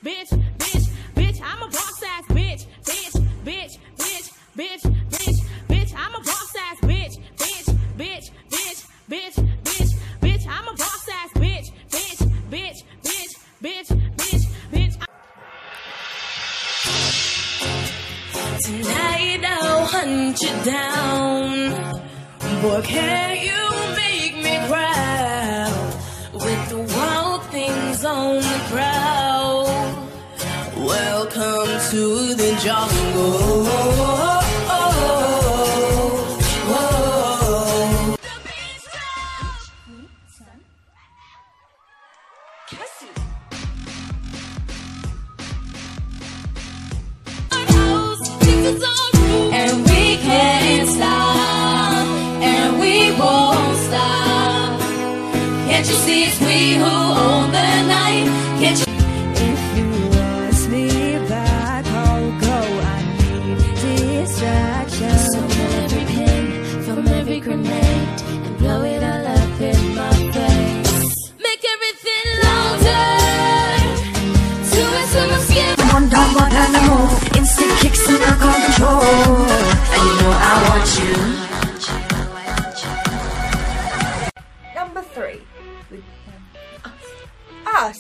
bitch, bitch, bitch. I'm a boss ass bitch, bitch, bitch, bitch, bitch, bitch, bitch. I'm a boss ass bitch, bitch, bitch, bitch, bitch, bitch, bitch. I'm a boss ass bitch, bitch, bitch, bitch, bitch, bitch, bitch. Tonight I'll hunt you down. Boy, can you make me proud with the wild things on the prowl? Welcome to the jungle. And we can't stop, and we won't stop. Can't you see it's we who own the night? Can't you? If you ask me back, I'll go. I need distraction. So from every pin, from every grenade, and blow it all up in my face. Make everything louder. To it, to my skin. One down, one animal. Instant kicks and I can't control. And you know I want you. Number 3. With us.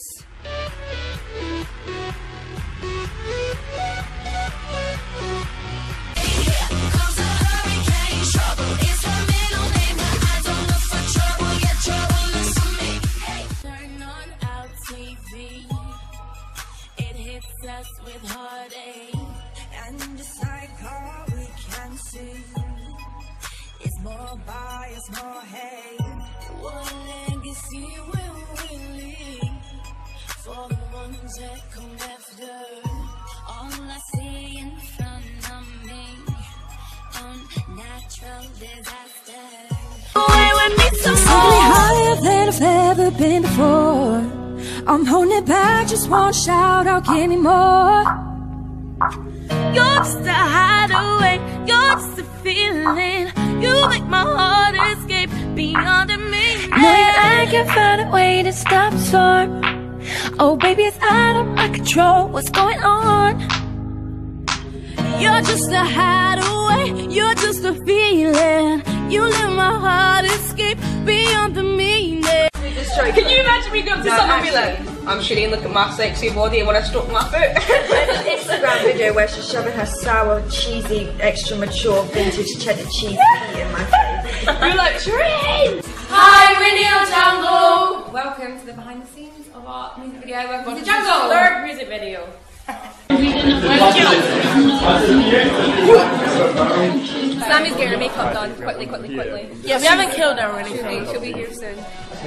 Us with heartache, And just like all we can see is more bias, more hate. what legacy will we leave for the ones that come after? All I see in front of me, unnatural disaster. Away with me some Simply higher than I've ever been before. I'm holding it back, just won't shout out, give me more. You're just a hideaway, you're just a feeling. You make my heart escape beyond a meaning. No, I can't find a way to stop the storm. Oh baby, it's out of my control, what's going on? You're just a hideaway, you're just a feeling. You let my heart escape beyond the meaning. Can you imagine me going to someone and be like, I'm shitty and look at my sexy body and when I stroke my foot? There's an Instagram video where she's shoving her sour, cheesy, extra mature vintage cheddar cheese pea in my face. You're like, Shireen! Hi, we're Neil Jungle! Welcome to the behind the scenes of our music video. Welcome to the Jungle! Third music video. Sammy's getting her makeup done. Quickly. Yeah, we haven't killed her or anything. She'll be here soon.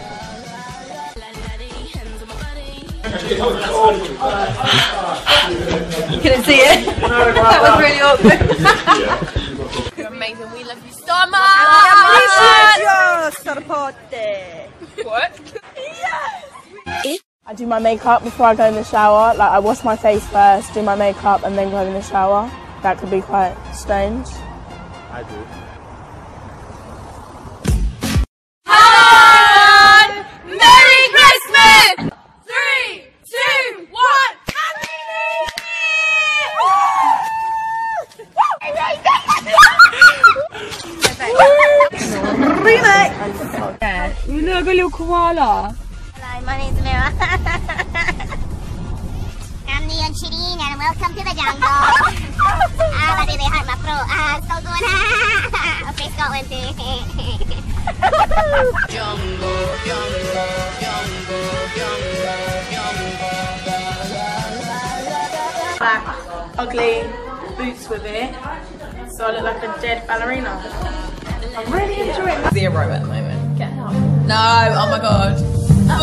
You couldn't see it? That was really awkward. You're amazing. We love you so much! What? I do my makeup before I go in the shower. Like, I wash my face first, do my makeup, and then go in the shower. That could be quite strange. I do. Hi, Merry Christmas! 3, 2, 1, Happy Remake! You look like a little koala. Hello, my name's Mira. I'm Neon Shireen and welcome to the jungle. I really hurt my throat. So good. Okay, Scotland. Black, ugly boots with it. So I look like a dead ballerina. I'm really enjoying it. 0 at the moment. Get out. No, oh my god. Oh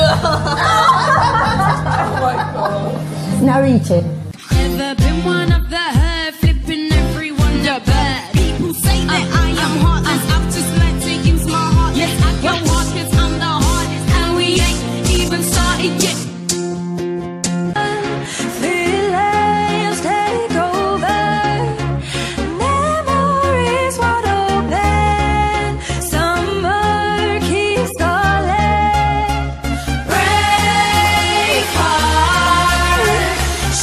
my god. Now eat it. Never been one of the herd, flipping everyone the bird. People say that I am heartless, I've just learned to use my heart. Yes, I go hard 'cause I'm the hardest, and we ain't even started yet. Feelings take over. Memories wide open. Summer keeps calling. Break heart.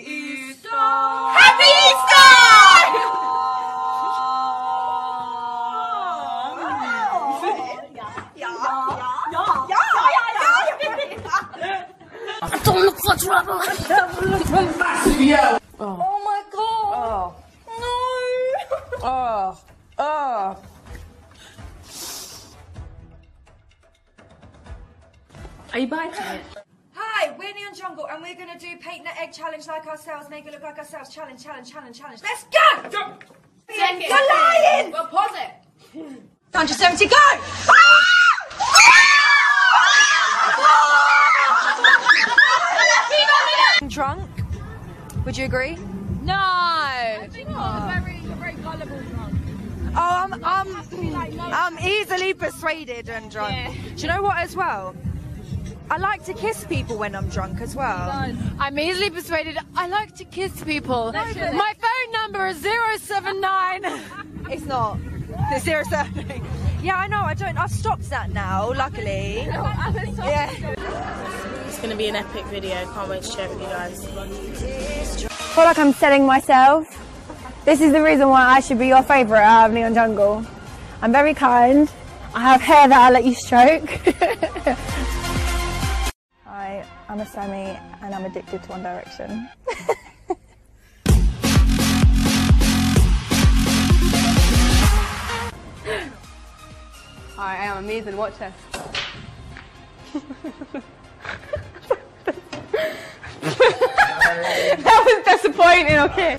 Easter! Happy Easter! Don't look for trouble. Oh my god! No! Are you biting it? Hi, we're Neon Jungle and we're gonna do paint the egg challenge like ourselves, make it look like ourselves. Challenge. Let's go! You're lying! Well, pause it. 170, go! Drunk? Would you agree? No. I think very gullible drunk. Oh, I'm easily persuaded and drunk. Yeah. Do you know what as well? I like to kiss people when I'm drunk as well. I'm easily persuaded. I like to kiss people. My phone number is 079. It's not. It's 079. Yeah, I know. I've stopped that now, luckily. Yeah. It's going to be an epic video. Can't wait to share it with you guys. I feel like I'm selling myself. This is the reason why I should be your favourite out of Neon Jungle. I'm very kind. I have hair that I'll let you stroke. Hi, I'm a Sammy and I'm addicted to One Direction. Hi, I am Ethan. Watch this. That was disappointing, okay.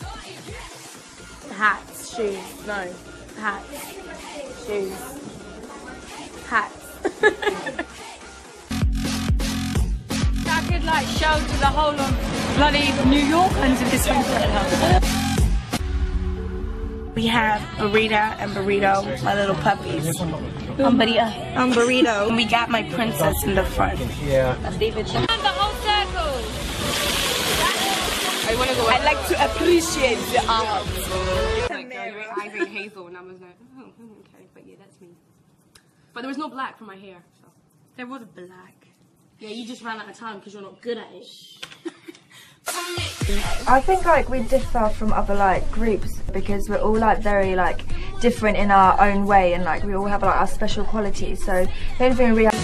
Hats, shoes, no. Hats, shoes, hats. I could like show to the whole of bloody New Yorkers if this thing help. We have Burrito and Burrito, my little puppies. I'm Burrito. And we got my princess in the front. Yeah. David. And the whole circle. I like to appreciate the art. I think Hazel and I was like, oh, okay, but yeah, that's me. But there was no black for my hair. So. There was black. Yeah, you just ran out of time because you're not good at it. I think like we differ from other like groups because we're all like very like different in our own way and like we all have like our special qualities. So the only thing we really